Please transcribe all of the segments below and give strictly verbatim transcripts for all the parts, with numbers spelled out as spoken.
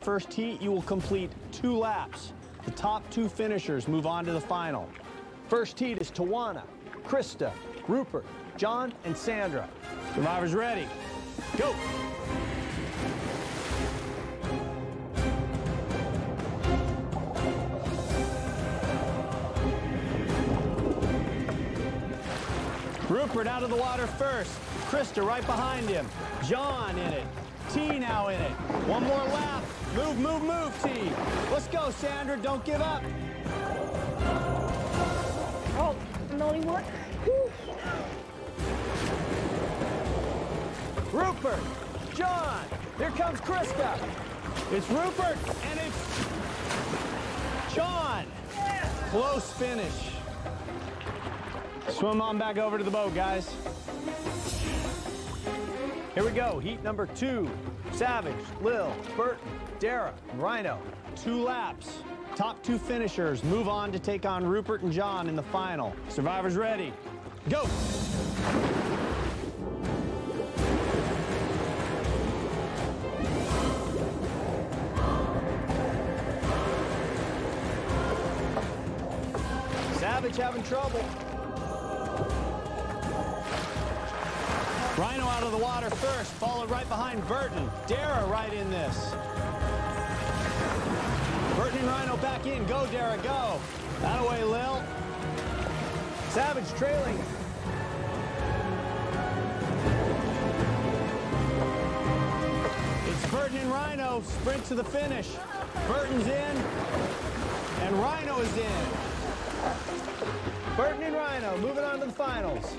first heat, you will complete two laps. The top two finishers move on to the final. First heat is Tawana, Krista, Rupert, John, and Sandra. Survivors ready. Go! Rupert out of the water first. Krista right behind him. John in it. T now in it. One more lap. Move, move, move, T. Let's go, Sandra. Don't give up. Oh, no anymore. Rupert, John, here comes Krista. It's Rupert, and it's John. Close finish. Swim on back over to the boat, guys. Here we go, heat number two. Savage, Lil, Burton, Dara, and Rhino. Two laps. Top two finishers move on to take on Rupert and John in the final. Survivors ready. Go! Savage having trouble. Rhino out of the water first, followed right behind Burton. Dara right in this. Burton and Rhino back in. Go, Dara, go. That away, Lil. Savage trailing. It's Burton and Rhino. Sprint to the finish. Burton's in, and Rhino is in. Burton and Rhino moving on to the finals.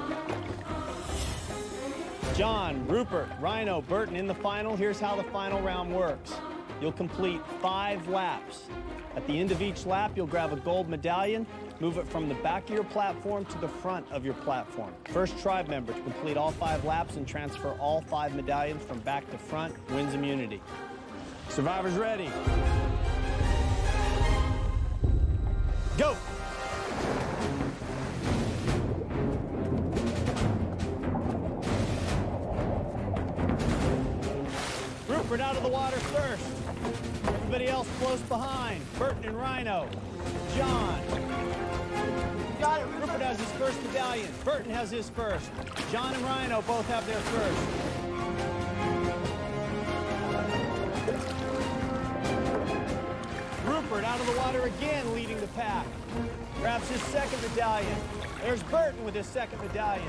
John, Rupert, Rhino, Burton in the final. Here's how the final round works. You'll complete five laps. At the end of each lap, you'll grab a gold medallion, move it from the back of your platform to the front of your platform. First tribe member to complete all five laps and transfer all five medallions from back to front wins immunity. Survivors ready. Go! Rupert out of the water first. Everybody else close behind. Burton and Rhino. John. Got it. Rupert has his first medallion. Burton has his first. John and Rhino both have their first. Rupert out of the water again, leading the pack. Grabs his second medallion. There's Burton with his second medallion.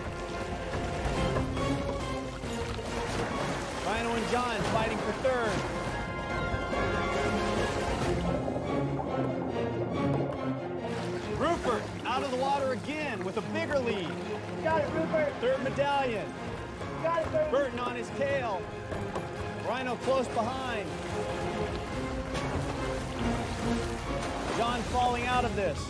Rhino and John fighting for third. Rupert out of the water again with a bigger lead. Got it, Rupert. Third medallion. Got it, Burton. Burton on his tail. Rhino close behind. John falling out of this.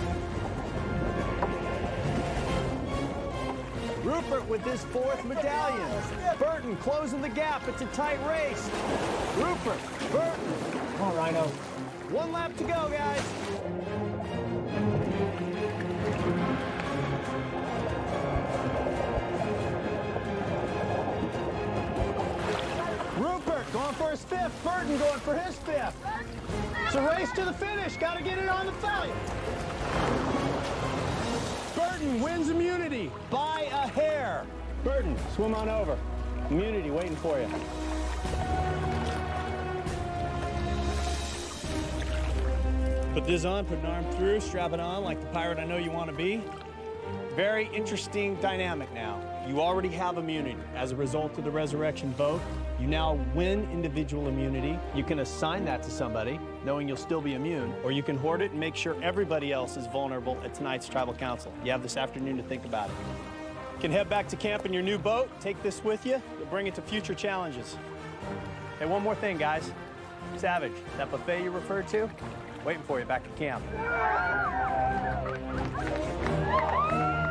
Rupert with his fourth medallion. Burton closing the gap. It's a tight race. Rupert, Burton. Come on, Rhino. One lap to go, guys. Rupert going for his fifth. Burton going for his fifth. It's a race to the finish. Got to get it on the fallion. Burton wins immunity by a hair. Burton, swim on over. Immunity waiting for you. Put this on, put an arm through, strap it on like the pirate I know you want to be. Very interesting dynamic now. You already have immunity. As a result of the resurrection vote, you now win individual immunity. You can assign that to somebody, knowing you'll still be immune, or you can hoard it and make sure everybody else is vulnerable at tonight's tribal council. You have this afternoon to think about it. You can head back to camp in your new boat, take this with you, you'll bring it to future challenges. Hey, one more thing, guys. Savage, that buffet you referred to, waiting for you back at camp.